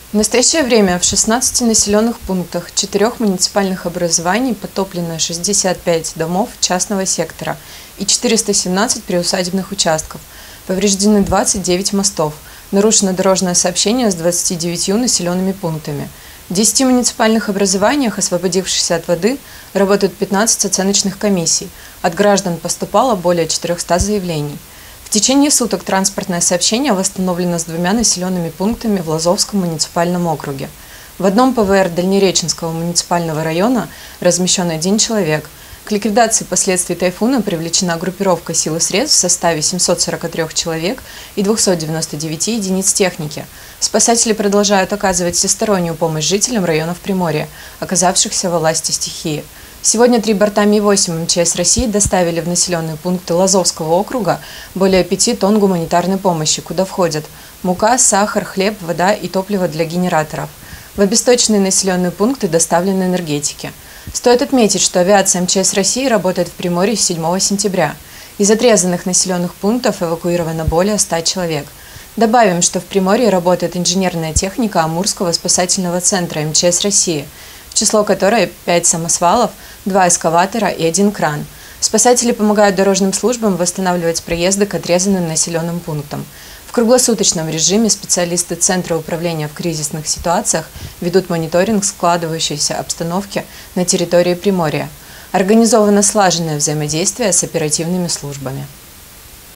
В настоящее время в 16 населенных пунктах 4 муниципальных образований потоплено 65 домов частного сектора и 417 приусадебных участков. Повреждены 29 мостов. Нарушено дорожное сообщение с 29 населенными пунктами. В 10 муниципальных образованиях, освободившихся от воды, работают 15 оценочных комиссий. От граждан поступало более 400 заявлений. В течение суток транспортное сообщение восстановлено с 2 населенными пунктами в Лазовском муниципальном округе. В одном ПВР Дальнереченского муниципального района размещен 1 человек. К ликвидации последствий тайфуна привлечена группировка сил и средств в составе 743 человек и 299 единиц техники. Спасатели продолжают оказывать всестороннюю помощь жителям районов Приморья, оказавшихся во власти стихии. Сегодня 3 борта Ми-8 МЧС России доставили в населенные пункты Лазовского округа более 5 тонн гуманитарной помощи, куда входят мука, сахар, хлеб, вода и топливо для генераторов. В обесточенные населенные пункты доставлены энергетики. Стоит отметить, что авиация МЧС России работает в Приморье с 7 сентября. Из отрезанных населенных пунктов эвакуировано более 100 человек. Добавим, что в Приморье работает инженерная техника Амурского спасательного центра МЧС России, в число которой 5 самосвалов, 2 эскаватора и 1 кран. Спасатели помогают дорожным службам восстанавливать проезды к отрезанным населенным пунктам. В круглосуточном режиме специалисты Центра управления в кризисных ситуациях ведут мониторинг складывающейся обстановки на территории Приморья. Организовано слаженное взаимодействие с оперативными службами.